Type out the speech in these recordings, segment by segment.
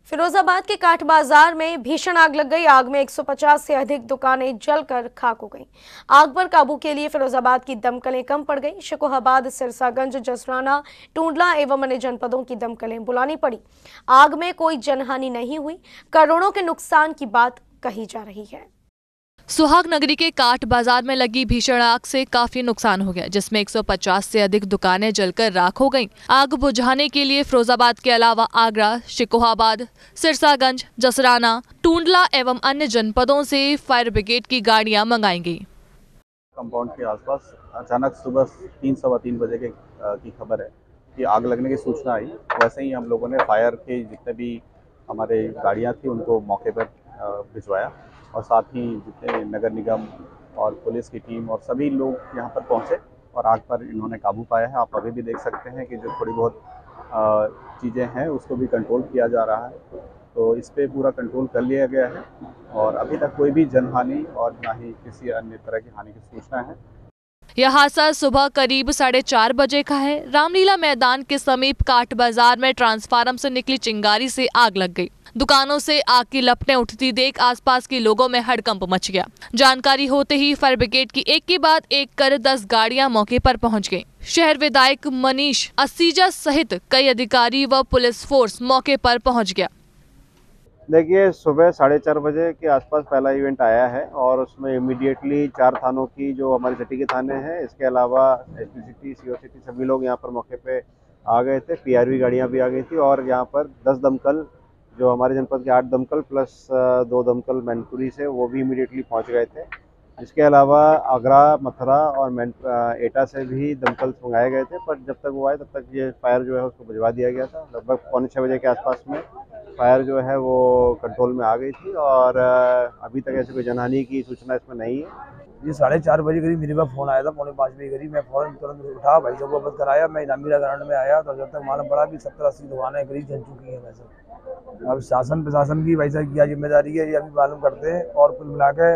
फिरोजाबाद के काठ बाजार में भीषण आग लग गई। आग में 150 से अधिक दुकानें जलकर खाक हो गईं। आग पर काबू के लिए फिरोजाबाद की दमकलें कम पड़ गई। शिकोहाबाद, सिरसागंज, जसराना, टूंडला एवं अन्य जनपदों की दमकलें बुलानी पड़ी। आग में कोई जनहानि नहीं हुई, करोड़ों के नुकसान की बात कही जा रही है। सुहाग नगरी के काठ बाजार में लगी भीषण आग से काफी नुकसान हो गया, जिसमें 150 से अधिक दुकानें जलकर राख हो गईं। आग बुझाने के लिए फिरोजाबाद के अलावा आगरा, शिकोहाबाद, सिरसागंज, जसराना, टूंडला एवं अन्य जनपदों से फायर ब्रिगेड की गाड़ियां मंगाई गई। कंपाउंड के आसपास अचानक सुबह 3-3:15 बजे की खबर है कि आग लगने की सूचना आई। वैसे ही हम लोगों ने फायर के जितने भी हमारे गाड़ियां थी उनको मौके पर भिजवाया और साथ ही जितने नगर निगम और पुलिस की टीम और सभी लोग यहाँ पर पहुँचे और आग पर इन्होंने काबू पाया है। आप अभी भी देख सकते हैं कि जो थोड़ी बहुत चीज़ें हैं उसको भी कंट्रोल किया जा रहा है, तो इस पे पूरा कंट्रोल कर लिया गया है और अभी तक कोई भी जनहानि और ना ही किसी अन्य तरह की हानि की सूचना है। यह हादसा सुबह करीब 4:30 बजे का है। रामलीला मैदान के समीप काठ बाजार में ट्रांसफार्मर से निकली चिंगारी से आग लग गई। दुकानों से आग की लपटें उठती देख आसपास के लोगों में हड़कंप मच गया। जानकारी होते ही फायर ब्रिगेड की एक के बाद एक कर 10 गाड़ियां मौके पर पहुंच गईं। शहर विधायक मनीष असीजा सहित कई अधिकारी व पुलिस फोर्स मौके पर पहुंच गया। देखिए, सुबह 4:30 बजे के आसपास पहला इवेंट आया है और उसमें इमीडिएटली 4 थानों की जो हमारे सिटी के थाने हैं, इसके अलावा एसपी सिटी, सीओ सिटी सभी लोग यहाँ पर मौके पे आ गए थे। पीआरवी गाड़ियाँ भी आ गई थी और यहाँ पर 10 दमकल, जो हमारे जनपद के 8 दमकल प्लस 2 दमकल मैनपुरी से, वो भी इमीडिएटली पहुँच गए थे। इसके अलावा आगरा, मथुरा और एटा से भी दमकल मंगाए गए थे, पर जब तक वो आए तब तक ये फायर जो है उसको बुझवा दिया गया था। लगभग 5:45 बजे के आसपास में फायर जो है वो कंट्रोल में आ गई थी और अभी तक ऐसी कोई जनहानि की सूचना इसमें नहीं है। ये 4:30 बजे करीब मेरे पास फ़ोन आया था, 4:45 बजे करीब। मैं फ़ौरन तुरंत उठा, भाई साहब को वापस कराया। मैं रामलीला ग्राउंड में आया तो जब तक मालूम पड़ा कि 70-80 दुकानें करीब जल चुकी हैं। भाई साहब, अब शासन प्रशासन की भाई साहब क्या जिम्मेदारी है ये अभी मालूम करते हैं और कुल मिला के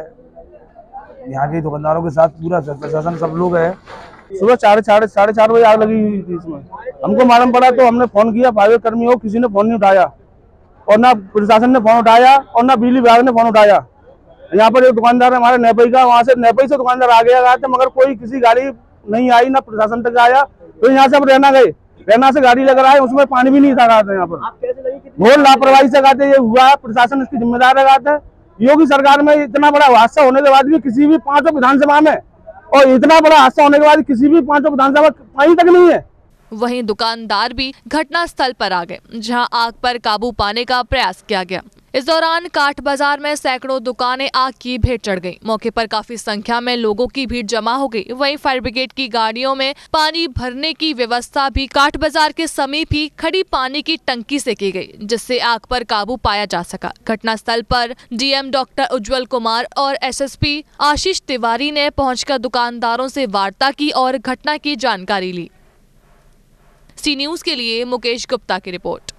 यहाँ के दुकानदारों के साथ पूरा प्रशासन सब लोग है। सुबह 4:30 बजे आग लगी हुई थी इसमें। हमको मालूम पड़ा तो हमने फोन किया, फायर कर्मी हो, किसी ने फोन नहीं उठाया और ना प्रशासन ने फोन उठाया और ना बिजली विभाग ने फोन उठाया। यहाँ पर एक दुकानदार हमारे नेपई का, वहाँ से नेपई से दुकानदार आ गया था, मगर कोई किसी गाड़ी नहीं आई, ना प्रशासन तक आया। तो यहाँ से हम रहना गए, रहना से गाड़ी लेकर आए, उसमें पानी भी नहीं था। यहाँ पर बहुत लापरवाही से गाते ये हुआ है, प्रशासन इसकी जिम्मेदार लगाता है। योगी सरकार में इतना बड़ा हादसा होने के बाद भी किसी भी 5 विधानसभा में, और इतना बड़ा हादसा होने के बाद किसी भी 5 विधानसभा कहीं तक नहीं है। वहीं दुकानदार भी घटना स्थल पर आ गए, जहां आग पर काबू पाने का प्रयास किया गया। इस दौरान काठ बाजार में सैकड़ों दुकानें आग की भेंट चढ़ गईं। मौके पर काफी संख्या में लोगों की भीड़ जमा हो गई। वहीं फायर ब्रिगेड की गाड़ियों में पानी भरने की व्यवस्था भी काठ बाजार के समीप ही खड़ी पानी की टंकी से की गई, जिससे आग पर काबू पाया जा सका। घटनास्थल पर डीएम डॉक्टर उज्जवल कुमार और एसएसपी आशीष तिवारी ने पहुंचकर दुकानदारों से वार्ता की और घटना की जानकारी ली। सी न्यूज़ के लिए मुकेश गुप्ता की रिपोर्ट।